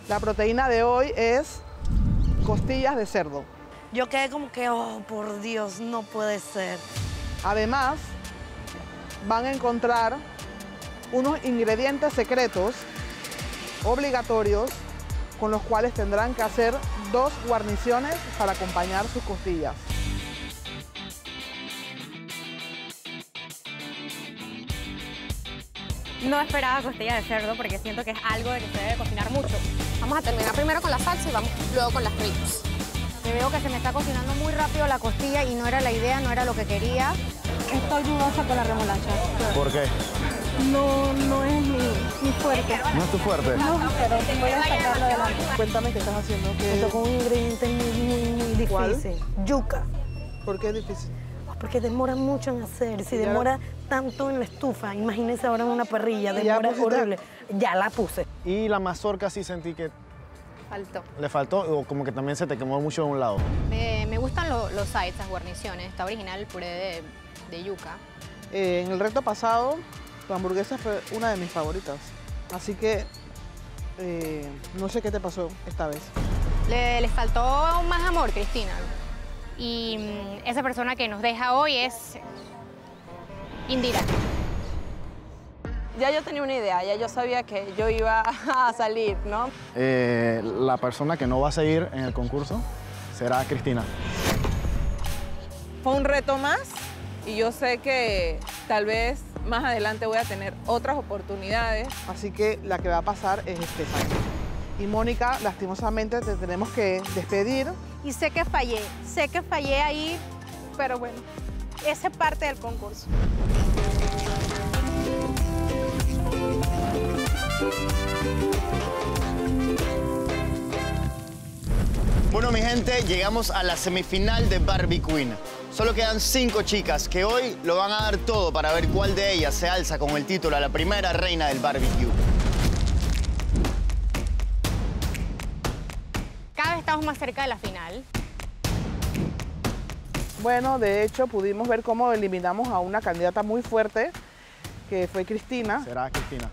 La proteína de hoy es costillas de cerdo. Yo quedé como que, oh, por Dios, no puede ser. Además, van a encontrar unos ingredientes secretos obligatorios con los cuales tendrán que hacer 2 guarniciones para acompañar sus costillas. No esperaba costillas de cerdo porque siento que es algo de que se debe cocinar mucho. Vamos a terminar primero con la salsa y vamos luego con las fritas. Que veo que se me está cocinando muy rápido la costilla y no era la idea, no era lo que quería. Estoy dudosa con la remolacha. ¿Por qué? No es mi fuerte. ¿No es tu fuerte? No, pero voy a sacarlo adelante. Cuéntame qué estás haciendo. Me tocó un ingrediente muy difícil. ¿Cuál? Yuca. ¿Por qué es difícil? Porque demora mucho en hacer. Si ¿Ya demora tanto en la estufa, imagínense ahora en una parrilla, ¿Ya demora pusiste? horrible. Ya la puse. Y la mazorca sí sentí que Faltó. le faltó o como que también se te quemó mucho de un lado. Me gustan los sides, las guarniciones. Está original el puré de yuca. En el reto pasado, tu hamburguesa fue una de mis favoritas. Así que no sé qué te pasó esta vez. Les faltó más amor, Cristina. Y esa persona que nos deja hoy es Indira. Ya yo tenía una idea, ya yo sabía que yo iba a salir, ¿no? La persona que no va a seguir en el concurso será Cristina. Fue un reto más y yo sé que tal vez más adelante voy a tener otras oportunidades. Así que la que va a pasar es Stephanie. Y Mónica, lastimosamente te tenemos que despedir. Y sé que fallé ahí, pero bueno, esa es parte del concurso. Bueno, mi gente, llegamos a la semifinal de Barbie Queen. Solo quedan 5 chicas que hoy lo van a dar todo para ver cuál de ellas se alza con el título a la primera reina del barbecue. Cada vez estamos más cerca de la final. Bueno, de hecho, pudimos ver cómo eliminamos a una candidata muy fuerte, que fue Cristina. Será Cristina.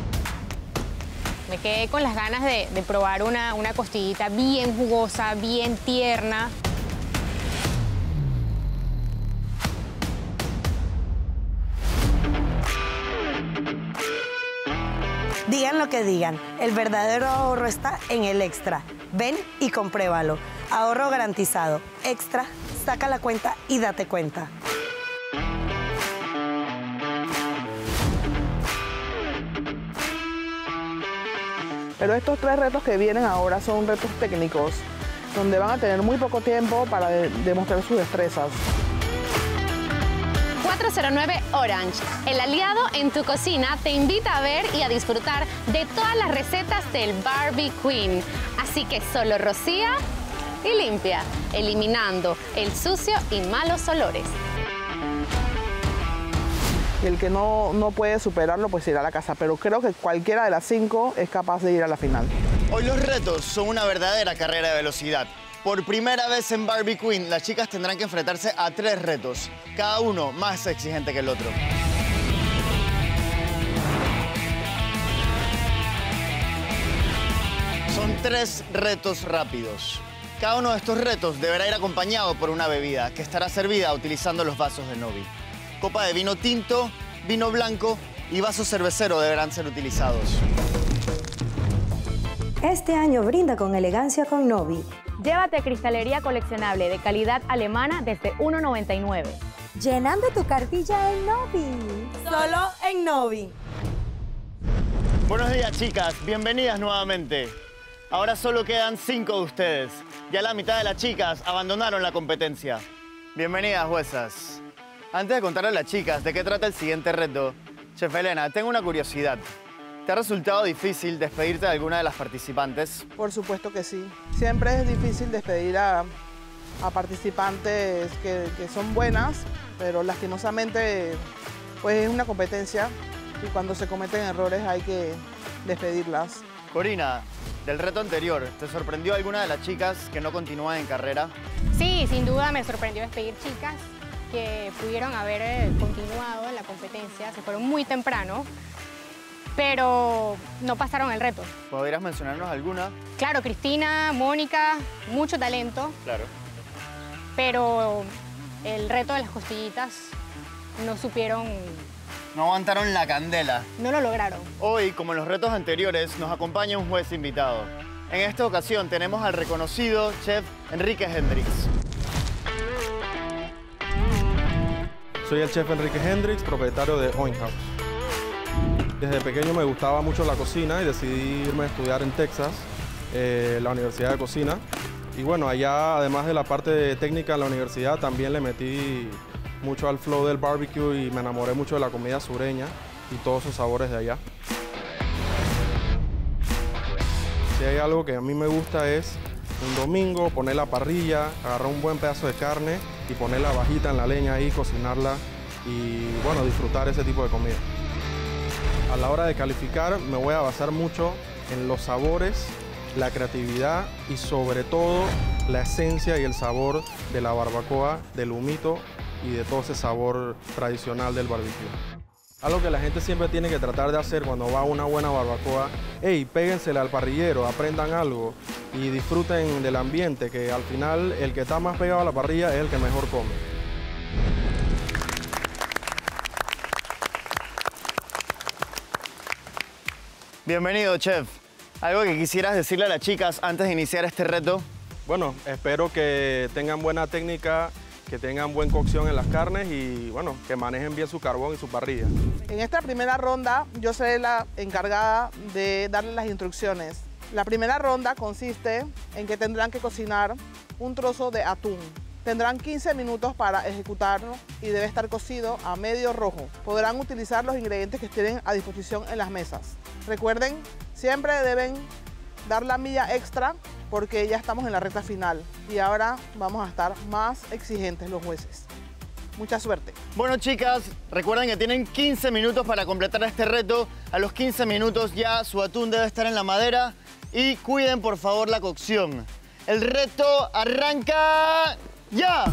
Me quedé con las ganas de probar una costillita bien jugosa, bien tierna. Digan lo que digan, el verdadero ahorro está en el Extra. Ven y compruébalo. Ahorro garantizado. Extra, saca la cuenta y date cuenta. Pero estos 3 retos que vienen ahora son retos técnicos, donde van a tener muy poco tiempo para demostrar sus destrezas. 409 Orange, el aliado en tu cocina, te invita a ver y a disfrutar de todas las recetas del Barbie Queen. Así que solo rocía y limpia, eliminando el sucio y malos olores. Y el que no puede superarlo, pues irá a la casa. Pero creo que cualquiera de las 5 es capaz de ir a la final. Hoy los retos son una verdadera carrera de velocidad. Por primera vez en Barbie Queen, las chicas tendrán que enfrentarse a 3 retos, cada uno más exigente que el otro. Son 3 retos rápidos. Cada uno de estos retos deberá ir acompañado por una bebida que estará servida utilizando los vasos de Novi. Copa de vino tinto, vino blanco y vaso cervecero deberán ser utilizados. Este año brinda con elegancia con Novi. Llévate cristalería coleccionable de calidad alemana desde $1.99. Llenando tu cartilla en Novi. Solo en Novi. Buenos días, chicas. Bienvenidas nuevamente. Ahora solo quedan 5 de ustedes. Ya la mitad de las chicas abandonaron la competencia. Bienvenidas, juezas. Antes de contarle a las chicas de qué trata el siguiente reto, Chef Elena, tengo una curiosidad. ¿Te ha resultado difícil despedirte de alguna de las participantes? Por supuesto que sí. Siempre es difícil despedir a participantes que son buenas, pero lastimosamente pues es una competencia y cuando se cometen errores hay que despedirlas. Corina, del reto anterior, ¿te sorprendió alguna de las chicas que no continúan en carrera? Sí, sin duda me sorprendió despedir chicas que pudieron haber continuado en la competencia, se fueron muy temprano. pero no pasaron el reto. ¿Podrías mencionarnos alguna? Claro, Cristina, Mónica, mucho talento, Claro. pero el reto de las costillitas no supieron, No aguantaron la candela. no lo lograron. Hoy, como en los retos anteriores, nos acompaña un juez invitado. En esta ocasión tenemos al reconocido chef Enrique Hendrix. Soy el chef Enrique Hendrix, propietario de Oin House. Desde pequeño me gustaba mucho la cocina y decidí irme a estudiar en Texas, la Universidad de Cocina. Y bueno, allá, además de la parte técnica en la universidad, también le metí mucho al flow del barbecue y me enamoré mucho de la comida sureña y todos sus sabores de allá. Si hay algo que a mí me gusta es un domingo poner la parrilla, agarrar un buen pedazo de carne y ponerla bajita en la leña ahí, cocinarla y bueno, disfrutar ese tipo de comida. A la hora de calificar me voy a basar mucho en los sabores, la creatividad y sobre todo la esencia y el sabor de la barbacoa, del humito y de todo ese sabor tradicional del barbecue. Algo que la gente siempre tiene que tratar de hacer cuando va a una buena barbacoa, hey, péguensela al parrillero, aprendan algo y disfruten del ambiente, que al final el que está más pegado a la parrilla es el que mejor come. Bienvenido, chef. ¿Algo que quisieras decirle a las chicas antes de iniciar este reto? Bueno, espero que tengan buena técnica, que tengan buena cocción en las carnes y bueno, que manejen bien su carbón y su parrilla. En esta primera ronda yo seré la encargada de darles las instrucciones. La primera ronda consiste en que tendrán que cocinar un trozo de atún. Tendrán 15 minutos para ejecutarlo y debe estar cocido a medio rojo. Podrán utilizar los ingredientes que tienen a disposición en las mesas. Recuerden, siempre deben dar la milla extra porque ya estamos en la recta final y ahora vamos a estar más exigentes los jueces. Mucha suerte. Bueno, chicas, recuerden que tienen 15 minutos para completar este reto. A los 15 minutos ya su atún debe estar en la madera y cuiden por favor la cocción. El reto arranca ya.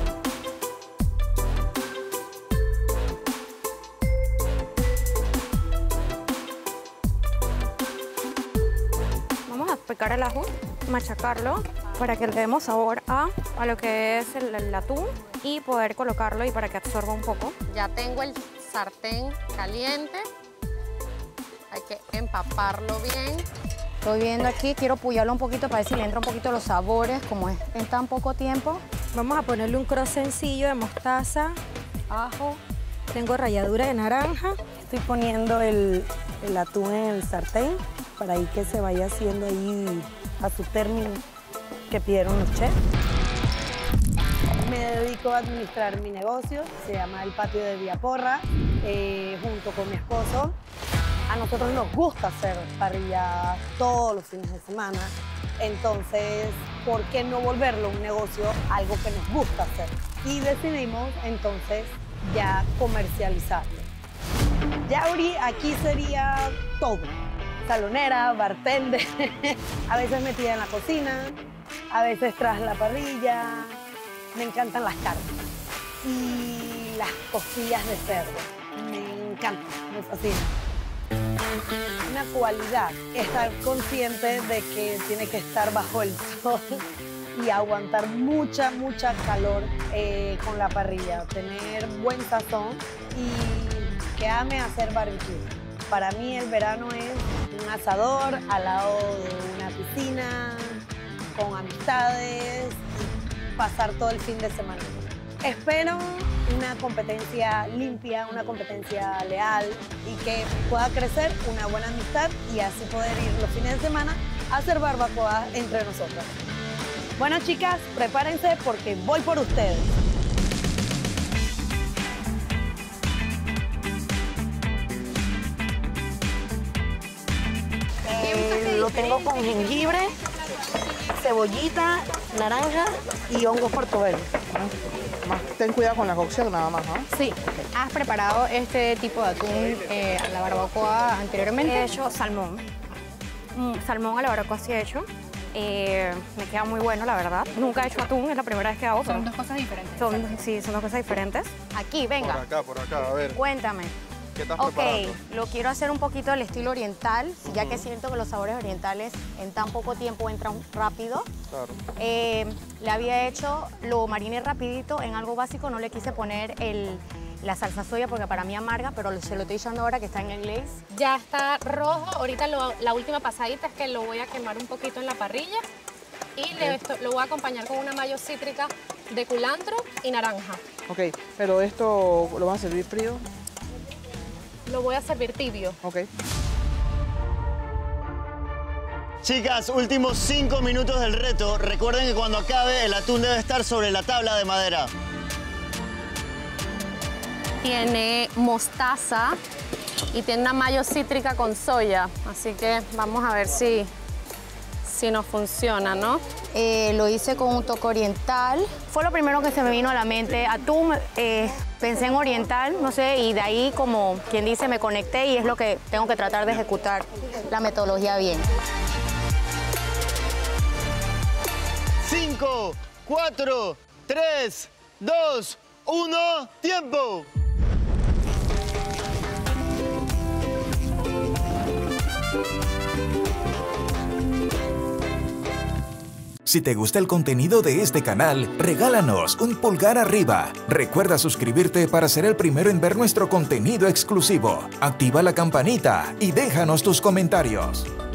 Vamos a picar el ajo, machacarlo para que le demos sabor a lo que es el atún y poder colocarlo y para que absorba un poco. Ya tengo el sartén caliente. Hay que empaparlo bien. Estoy viendo aquí, quiero puyarlo un poquito para ver si le entra un poquito los sabores, como es en tan poco tiempo. Vamos a ponerle un cross sencillo de mostaza, ajo, tengo ralladura de naranja. Estoy poniendo el atún en el sartén para ahí que se vaya haciendo ahí a su término que pidieron los chefs. Me dedico a administrar mi negocio, se llama El Patio de Villaporra, junto con mi esposo. A nosotros nos gusta hacer parrilladas todos los fines de semana, entonces, ¿por qué no volverlo un negocio, algo que nos gusta hacer? Y decidimos entonces ya comercializarlo. Yauri aquí sería todo, salonera, bartender, a veces metida en la cocina, a veces tras la parrilla. Me encantan las carnes y las costillas de cerdo, me encantan, me fascinan. Una cualidad, estar consciente de que tiene que estar bajo el sol y aguantar mucha calor con la parrilla, tener buen sazón y que ame hacer barbecue. Para mí el verano es un asador al lado de una piscina, con amistades, pasar todo el fin de semana. Espero una competencia limpia, una competencia leal y que pueda crecer una buena amistad y así poder ir los fines de semana a hacer barbacoa entre nosotros. Bueno, chicas, prepárense porque voy por ustedes. Lo tengo con jengibre, cebollita, naranja y hongos portobello. Ten cuidado con la cocción nada más, ¿no? Sí. ¿Has preparado este tipo de atún a la barbacoa anteriormente? He hecho salmón. Salmón a la barbacoa sí he hecho. Me queda muy bueno, la verdad. Nunca he hecho atún, es la primera vez que hago. Son dos cosas diferentes. Sí, son dos cosas diferentes. Aquí, venga. Por acá, a ver. Cuéntame. ¿Qué estás preparando? Lo quiero hacer un poquito al estilo oriental, ya que siento que los sabores orientales en tan poco tiempo entran rápido. Claro. Le había hecho, lo mariné rapidito en algo básico, no le quise poner la salsa soya porque para mí amarga, pero se lo estoy echando ahora que está en el glaze. Ya está rojo. Ahorita la última pasadita es que lo voy a quemar un poquito en la parrilla y lo voy a acompañar con una mayo cítrica de culantro y naranja. Ok, pero esto lo vas a servir frío. Lo voy a servir tibio. Ok. Chicas, últimos 5 minutos del reto. Recuerden que cuando acabe el atún debe estar sobre la tabla de madera. Tiene mostaza y tiene una mayo cítrica con soya. Así que vamos a ver si nos funciona, ¿no? Lo hice con un toque oriental. Fue lo primero que se me vino a la mente. Atún, pensé en oriental, no sé, y de ahí, como quien dice, me conecté y es lo que tengo que tratar de ejecutar la metodología bien. 5, 4, 3, 2, 1, ¡tiempo! Si te gusta el contenido de este canal, regálanos un pulgar arriba. Recuerda suscribirte para ser el primero en ver nuestro contenido exclusivo. Activa la campanita y déjanos tus comentarios.